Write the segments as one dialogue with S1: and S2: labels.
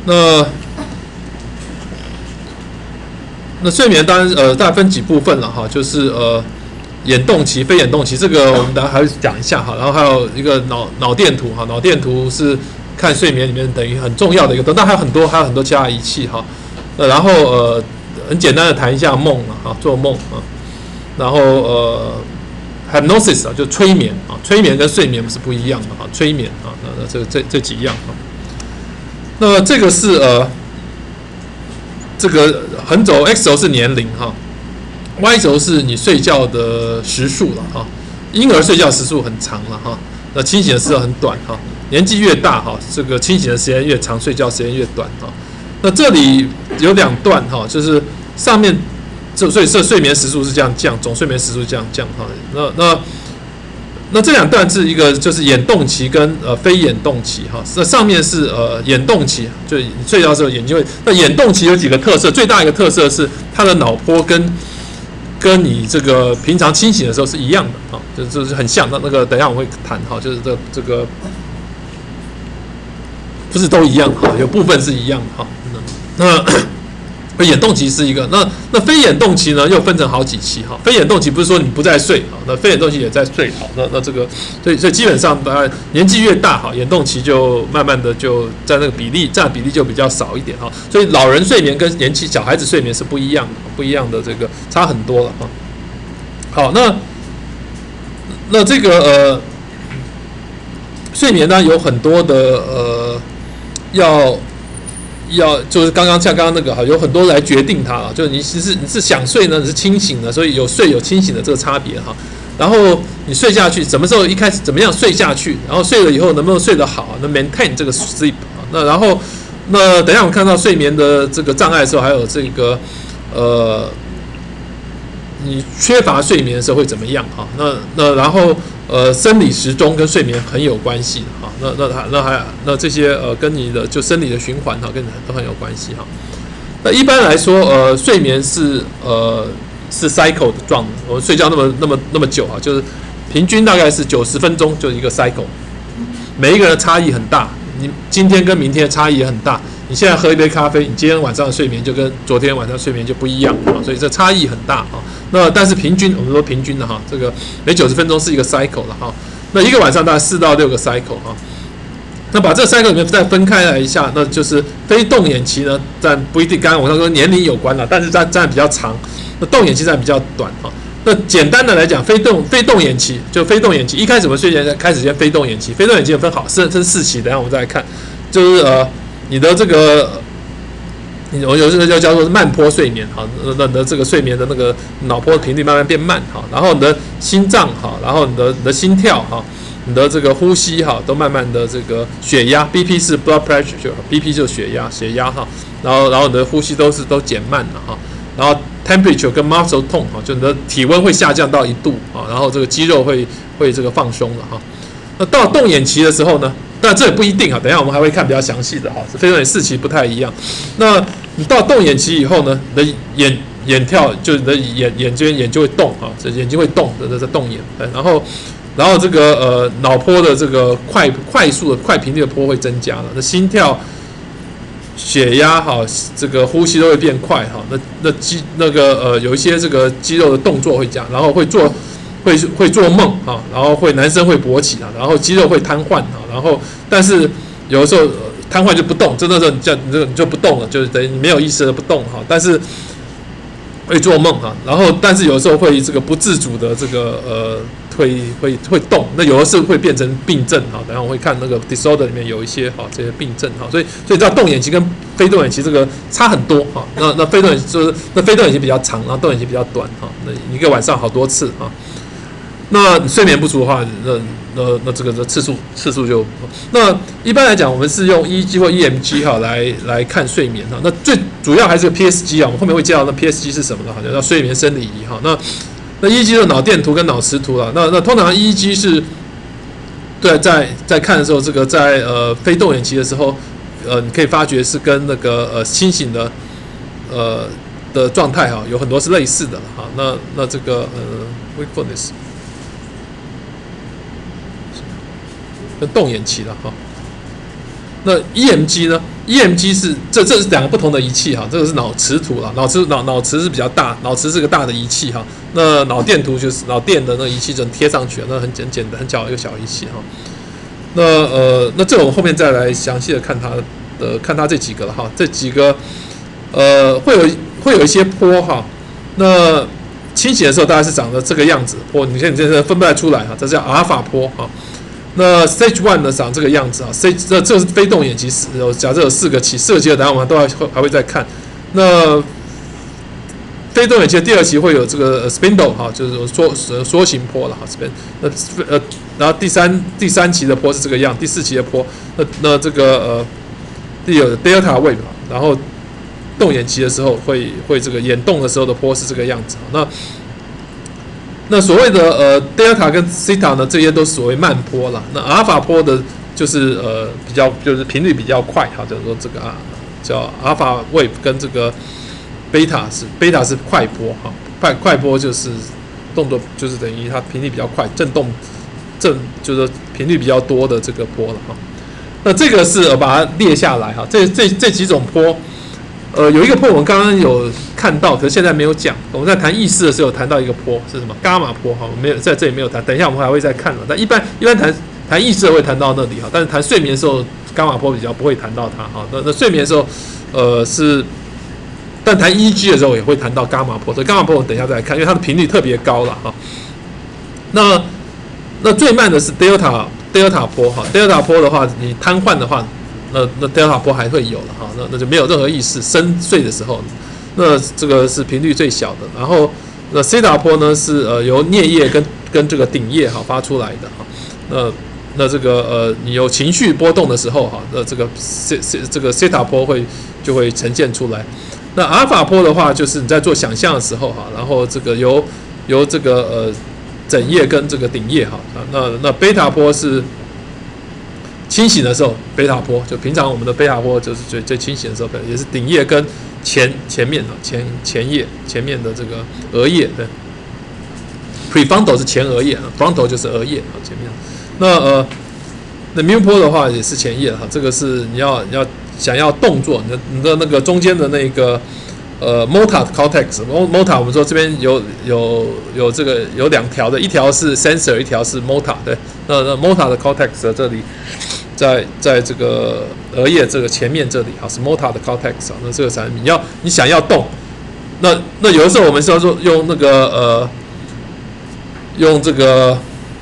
S1: 那睡眠当然大概分几部分了哈，就是眼动期、非眼动期，这个我们等下还会讲一下哈。然后还有一个脑电图哈，脑电图是看睡眠里面等于很重要的一个，但还有很多其他仪器哈。然后很简单的谈一下梦了哈，做梦啊。然后hypnosis 啊，就催眠啊，催眠跟睡眠是不一样的哈，催眠啊，那这几样啊。那这个是这个横轴 x 轴是年龄哈，y 轴是你睡觉的时数了哈。婴儿睡觉时数很长了哈，那清醒的时候很短哈。年纪越大哈，这个清醒的时间越长，睡觉時間越短哈。那这里有2段哈，就是上面所以睡眠时数是这样降，总睡眠时数这样降哈。那这2段是一个就是眼动期跟非眼动期哈。那上面是眼动期，就你睡觉的时候眼睛会。那眼动期有几个特色，最大一个特色是它的脑波跟你这个平常清醒的时候是一样的啊，就是很像。那个等一下我会谈哈，就是这个不是都一样哈，有部分是一样哈。那眼动期是一个，那非眼动期呢又分成好几期哈。非眼动期不是说你不再睡啊，那非眼动期也在睡好。那这个所以基本上大概年纪越大哈，眼动期就慢慢的就占那个占比例就比较少一点哈。所以老人睡眠跟小孩子睡眠是不一样的，这个差很多了哈。好，那这个睡眠呢有很多的就是像刚刚那个哈，有很多来决定它啊，就是你是想睡呢，你是清醒的，所以有睡有清醒的这个差别哈。然后你睡下去，什么时候一开始怎么样睡下去，然后睡了以后能不能睡得好，能 maintain 这个 sleep 啊。那等一下我们看到睡眠的这个障碍的时候，还有这个你缺乏睡眠的时候会怎么样哈？那然后生理时钟跟睡眠很有关系哈。那这些跟你的就生理的循环哈，跟你都很有关系哈。那一般来说睡眠是 cycle 的状，我们睡觉那么久啊，就是平均大概是90分钟就是一个 cycle。每一个人的差异很大，你今天跟明天的差异也很大。你现在喝一杯咖啡，你今天晚上的睡眠就跟昨天晚上睡眠就不一样啊，所以这差异很大啊。那但是平均，我们说平均的哈，这个每90分钟是一个 cycle 了哈。那一个晚上大概4到6个 cycle 哈。那把这3个里面再分开来一下，那就是非动眼期呢，占不一定，刚刚我说年龄有关了，但是占比较长，那动眼期占比较短哈。那简单的来讲，非动眼期就非动眼期，一开始我们睡前开始先非动眼期，非动眼期分好分4期，等一下我们再来看，就是你的这个。我有这个叫做慢波睡眠哈，那你的这个睡眠的那个脑波频率慢慢变慢哈，然后你的心脏哈，然后你的心跳哈，你的这个呼吸哈，都慢慢的这个血压 BP 是 blood pressure， 就 BP 就是血压哈，然后你的呼吸都减慢了哈，然后 temperature 跟 muscle tone 哈，就你的体温会下降到1度啊，然后这个肌肉会这个放松了哈。那到动眼期的时候呢？但这也不一定啊，等一下我们还会看比较详细的哈，非动眼4期不太一样。那你到动眼期以后呢，你的眼跳就你的眼就会动啊，这眼睛会动，在动眼，然后这个脑波的这个快速的快频率的波会增加了，那心跳、血压哈，这个呼吸都会变快哈，有一些这个肌肉的动作会加，然后会做梦啊，然后男生会勃起啊，然后肌肉会瘫痪啊，然后但是有的时候瘫痪就不动，真的是你就不动了，就是等于你没有意识的不动哈，但是会做梦哈，然后但是有的时候会这个不自主的这个会动，那有的是会变成病症哈，等下我会看那个 disorder 里面有一些哈这些病症哈，所以知道动眼期跟非动眼期这个差很多哈，那非动眼期就是非动眼期比较长，然后动眼期比较短哈，那一个晚上好多次哈。那你睡眠不足的话，那这个次数就，那一般来讲，我们是用 EEG 或 EMG 哈来看睡眠哈。那最主要还是 PSG 啊，我们后面会介绍那 PSG 是什么的哈，叫睡眠生理仪哈。那 EEG 的脑电图跟脑磁图啦，那通常 EEG 是对在看的时候，这个在非动眼期的时候，你可以发觉是跟那个清醒的的状态哈，有很多是类似的哈。那这个wakefulness。跟动眼期了哈，那 EMG 呢？ EMG 是这是两个不同的仪器哈，这个是脑磁图啦，脑磁是比较大，脑磁是个大的仪器哈。那脑电图就是脑电的那个仪器，就贴上去，那很简单，很小一个小仪器哈。那这我们后面再来详细的看它这几个了哈，这几个会有一些波哈。那清醒的时候大概是长得这个样子波，你现在分不太出来哈，这叫阿尔法波哈。那 Stage 1呢长这个样子啊，这是非动眼期，假设有4个期，4个期的答案我们都还会再看。那非动眼期的第2期会有这个 spindle 哈，就是缩形波了哈 ，spin 然后第三期的波是这个样，第4期的波，那这个第有 delta wave， 然后动眼期的时候会这个眼动的时候的波是这个样子。那所谓的delta 跟 theta 呢，这些都所谓慢波啦。那阿尔法波的就是比较就是频率比较快哈，就是说这个叫阿尔法 wave 跟这个贝塔是快波哈，快波就是动作就是等于它频率比较快，震动就是频率比较多的这个波了哈。那这个是把它列下来哈，这几种波。有一个波我们刚刚有看到，可是现在没有讲。我们在谈意识的时候有谈到一个波是什么？伽马波哈，我们没有在这里没有谈。等一下我们还会再看了。但一般谈意识会谈到那里哈，但是谈睡眠的时候，伽马波比较不会谈到它哈。那睡眠的时候，但谈 EEG 的时候也会谈到伽马波。所以伽马波我们等一下再来看，因为它的频率特别高了哈。那最慢的是 delta 波哈 ，delta 波的话，你瘫痪的话。那 delta 波还会有了哈，那就没有任何意识，深睡的时候，那这个是频率最小的。然后那 theta 波呢是由颞叶跟这个顶叶哈发出来的哈。那这个你有情绪波动的时候哈，那这个 theta 波就会呈现出来。那阿尔法波的话，就是你在做想象的时候哈，然后这个由这个枕叶跟这个顶叶哈，那贝塔波是。清醒的时候，贝塔波就平常我们的贝塔波就是最清醒的时候，也是顶叶跟前面前叶前面的这个额叶对 ，prefrontal 是前额叶 ，frontal 就是额叶啊前面。那mu 波的话也是前叶哈，这个是你要想要动作，你的那个中间的那个motor cortex，motor 我们说这边有这个有2条的，一条是 sensor， 一条是 motor 对，那 motor 的 cortex 的这里。在这个额叶这个前面这里哈，是 motor 的 cortex 那这个才你想要动，那有的时候我们是要说用那个用这个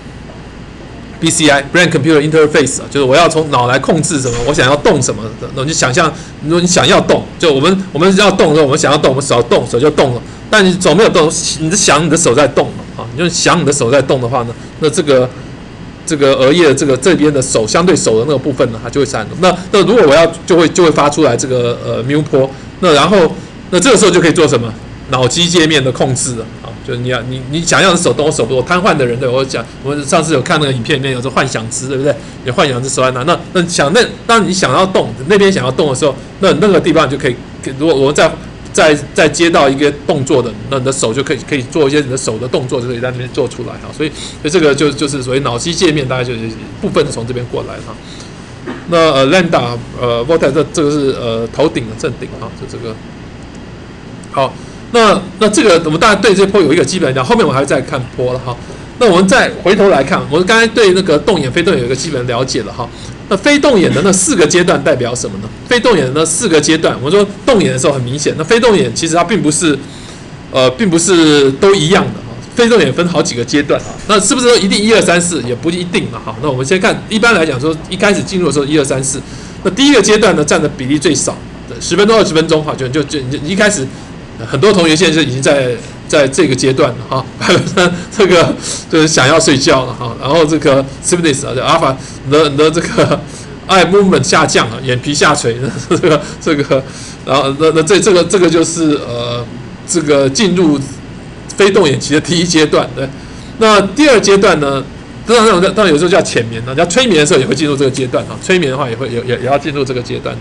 S1: BCI brain computer interface 就是我要从脑来控制什么，我想要动什么的，那你想象，如果你想要动，就我们要动的时候，我们想要动，我们手就动了，但你手没有动，你是想你的手在动啊，你就想你的手在动的话呢，那这个额叶这边的手相对手的那个部分呢，它就会闪动。那如果我要就会发出来这个mu 波，那然后那这个时候就可以做什么？脑机界面的控制了啊，就是你想要的手动，我手不动，瘫痪的人对我讲，我们上次有看那个影片里面有这幻想肢，对不对？有幻想肢手在哪？那当你想要动那边想要动的时候，那个地方就可以，如果我们再接到一个动作的，那你的手就可以做一些你的手的动作，就可以在那边做出来哈。所以这个就是所谓脑机界面，大概就是部分从这边过来哈。那lambda vortex 这个是头顶的正顶哈，就这个。好，那这个我们大家对这波有一个基本了解，后面我还会再看波了哈。那我们再回头来看，我们刚才对那个动眼、非动眼有一个基本了解了哈。那非动眼的那4个阶段代表什么呢？非动眼的那4个阶段，我们说动眼的时候很明显，那非动眼其实它并不是都一样的哈。非动眼分好几个阶段啊，那是不是说一定1、2、3、4也不一定嘛？好，那我们先看，一般来讲说，一开始进入的时候1、2、3、4，那第一个阶段呢占的比例最少，10分钟、20分钟，好，就一开始很多同学现在就已经在这个阶段了哈，这个就是想要睡觉了哈，然后这个 sleepiness 啊，就 alpha 你的这个 eye movement 下降啊，眼皮下垂，这个，然后这个就是这个进入非动眼期的第一阶段，对。那第2阶段呢，当然有时候叫浅眠呢，叫催眠的时候也会进入这个阶段哈，催眠的话也要进入这个阶段。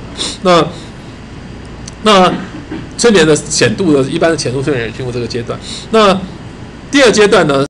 S1: 那催眠的浅度的，一般的浅度催眠也进入这个阶段。那第2阶段呢？